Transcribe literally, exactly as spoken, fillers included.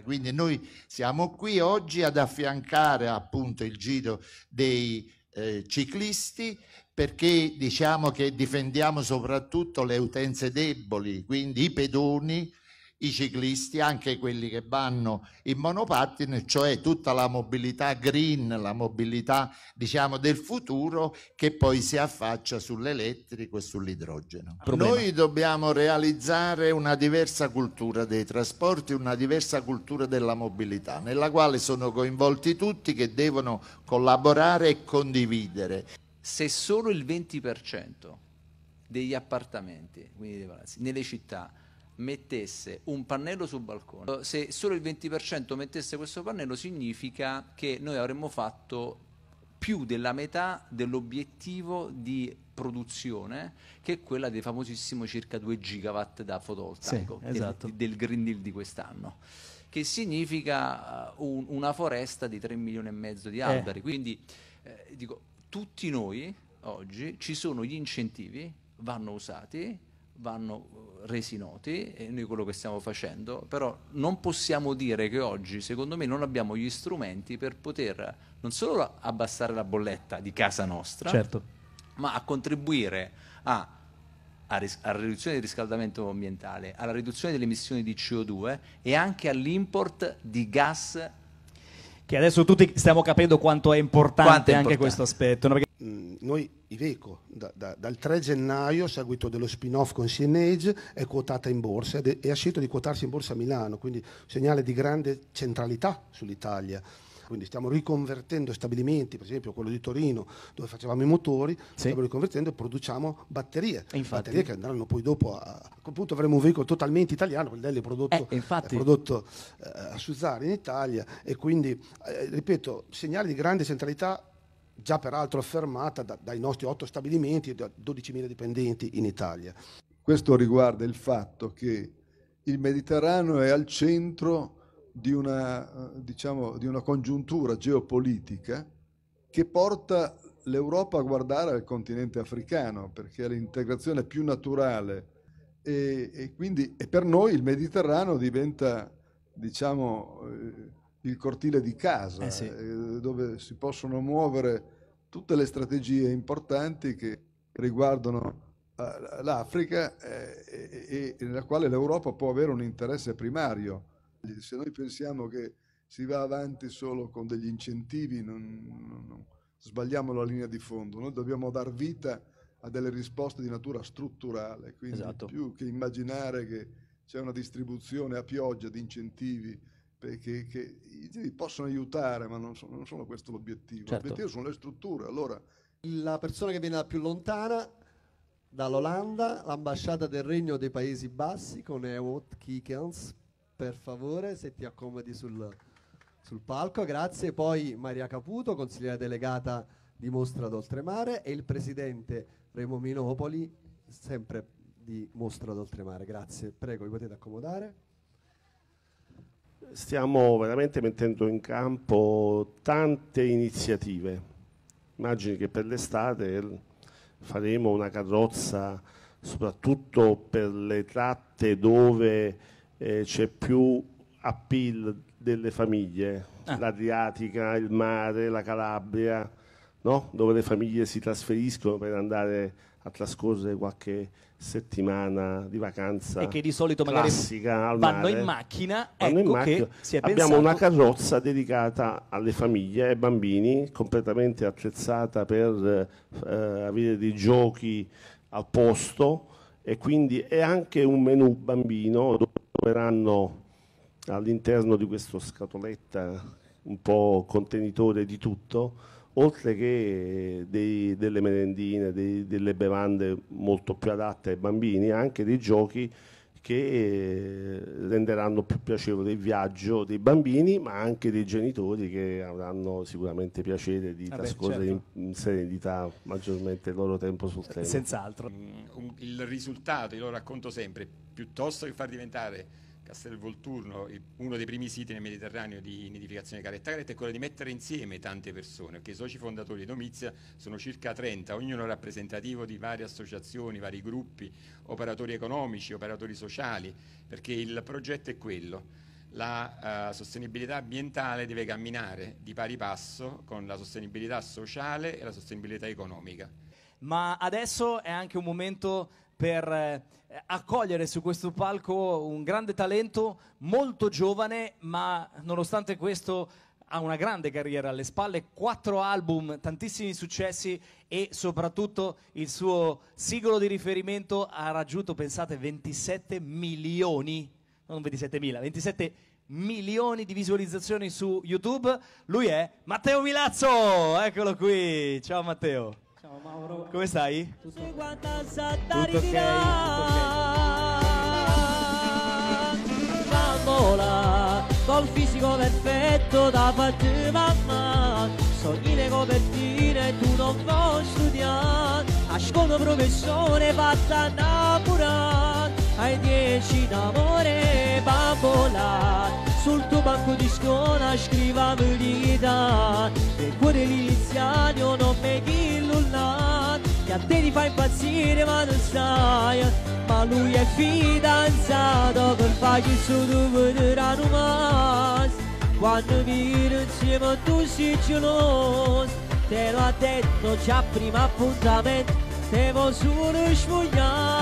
Quindi noi siamo qui oggi ad affiancare appunto il giro dei eh, ciclisti, perché diciamo che difendiamo soprattutto le utenze deboli, quindi i pedoni, i ciclisti, anche quelli che vanno in monopattino, cioè tutta la mobilità green, la mobilità diciamo del futuro, che poi si affaccia sull'elettrico e sull'idrogeno. Noi dobbiamo realizzare una diversa cultura dei trasporti, una diversa cultura della mobilità, nella quale sono coinvolti tutti, che devono collaborare e condividere. Se solo il venti per cento degli appartamenti, quindi dei palazzi, nelle città mettesse un pannello sul balcone, se solo il venti per cento mettesse questo pannello, significa che noi avremmo fatto più della metà dell'obiettivo di produzione, che è quella dei famosissimo circa due gigawatt da fotovoltaico, sì, esatto, del, del Green Deal di quest'anno, che significa un, una foresta di tre milioni e mezzo di alberi. Eh. Quindi eh, dico, tutti noi oggi, ci sono gli incentivi, vanno usati, vanno resi noti, e noi quello che stiamo facendo, però non possiamo dire che oggi, secondo me, non abbiamo gli strumenti per poter non solo abbassare la bolletta di casa nostra, certo, ma a contribuire a, a ris- alla riduzione del riscaldamento ambientale, alla riduzione delle emissioni di C O due e anche all'import di gas, che adesso tutti stiamo capendo quanto è importante, quanto è anche importante questo aspetto, no? Perché mm, noi Iveco da, da, dal tre gennaio, a seguito dello spin-off con C N Age, è quotata in borsa ed è, e ha scelto di quotarsi in borsa a Milano, quindi un segnale di grande centralità sull'Italia. Quindi stiamo riconvertendo stabilimenti, per esempio quello di Torino, dove facevamo i motori, sì, stiamo riconvertendo e produciamo batterie, e infatti, batterie che andranno poi dopo a, a quel punto avremo un veicolo totalmente italiano, perché lei è prodotto, eh, è prodotto eh, a Suzzara in Italia, e quindi eh, ripeto, segnali di grande centralità, già peraltro affermata da, dai nostri otto stabilimenti e da dodicimila dipendenti in Italia. Questo riguarda il fatto che il Mediterraneo è al centro di una, diciamo, di una congiuntura geopolitica che porta l'Europa a guardare al continente africano, perché è l'integrazione più naturale, e, e quindi e per noi il Mediterraneo diventa, diciamo, eh, il cortile di casa, eh sì, eh, dove si possono muovere tutte le strategie importanti che riguardano eh, l'Africa, eh, e, e nella quale l'Europa può avere un interesse primario. Se noi pensiamo che si va avanti solo con degli incentivi, non, non, non, sbagliamo la linea di fondo. Noi dobbiamo dar vita a delle risposte di natura strutturale, quindi esatto, più che immaginare che c'è una distribuzione a pioggia di incentivi, perché che i incentivi possono aiutare, ma non sono, non sono questo l'obiettivo. Certo. L'obiettivo sono le strutture. Allora, la persona che viene da più lontana, dall'Olanda, l'ambasciata del Regno dei Paesi Bassi, con Ewout Kiekens, per favore, se ti accomodi sul, sul palco, grazie. Poi Maria Caputo, consigliera delegata di Mostra d'Oltremare, e il presidente Remo Minopoli, sempre di Mostra d'Oltremare. Grazie, prego, vi potete accomodare. Stiamo veramente mettendo in campo tante iniziative. Immagini che per l'estate faremo una carrozza soprattutto per le tratte dove eh, c'è più appeal delle famiglie, ah. l'Adriatica, il mare, la Calabria, no? Dove le famiglie si trasferiscono per andare a trascorrere qualche settimana di vacanza, e che di solito magari al vanno mare. in macchina, vanno ecco in macchina. Che si è abbiamo pensato... una carrozza dedicata alle famiglie e ai bambini, completamente attrezzata per eh, avere dei giochi al posto, e quindi è anche un menù bambino dove troveranno all'interno di questa scatoletta un po' contenitore di tutto, oltre che dei, delle merendine, dei, delle bevande molto più adatte ai bambini, anche dei giochi che renderanno più piacevole il viaggio dei bambini, ma anche dei genitori, che avranno sicuramente piacere di ah trascorrere beh, certo. in, in serenità maggiormente il loro tempo sul treno. Senz'altro. Mm, il risultato, io lo racconto sempre, piuttosto che far diventare Castelvolturno uno dei primi siti nel Mediterraneo di nidificazione caretta caretta, è quello di mettere insieme tante persone, perché i soci fondatori di Domizia sono circa trenta, ognuno rappresentativo di varie associazioni, vari gruppi, operatori economici, operatori sociali, perché il progetto è quello. la uh, sostenibilità ambientale deve camminare di pari passo con la sostenibilità sociale e la sostenibilità economica. Ma adesso è anche un momento per eh, accogliere su questo palco un grande talento, molto giovane, ma nonostante questo ha una grande carriera alle spalle, quattro album, tantissimi successi e soprattutto il suo singolo di riferimento ha raggiunto, pensate, ventisette milioni, non ventisettemila, ventisette milioni di visualizzazioni su YouTube. Lui è Matteo Milazzo, eccolo qui. Ciao Matteo. Ciao Mauro. Come stai? Tutto, tutto ok, tutto tutto ok. Bambola, col fisico perfetto da parte mamma, sogni le copertine e tu non vuoi studiare, ascolto professore fatta innamorare, ai dieci d'amore bambola, sul tuo banco di scuola scriva verità, nel cuore l'iniziario non mi illuminare, che a te ti fa impazzire ma non sai, ma lui è fidanzato per fargli il suo vedranno mai, quando vieni insieme tu sei geloso, te lo ha detto già prima appuntamento, te vuoi solo sfogliare.